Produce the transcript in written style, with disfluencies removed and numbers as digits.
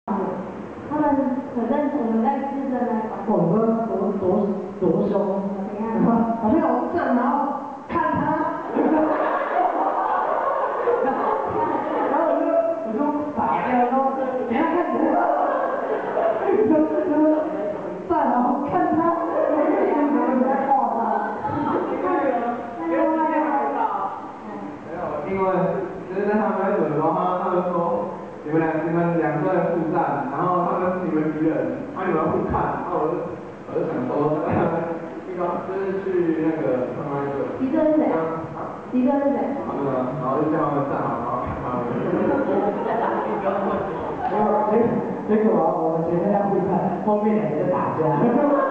他们很认我们在试着那种。 我说多凶， 怎样？ 好像有正，然后看他，然后我就傻掉，说等一下看谁，就站然后看他，你在画他， 因为就是在他们在轮的话，他们说你们两队互战，然后他们是你们敌人，然后你们互看，然后我就想说，就是去那个他们那个。 敌对是谁？敌对是谁？ 他们啊，然后就叫他们站好，然后看他们。 结果我们前面在互看，后面两个在打架。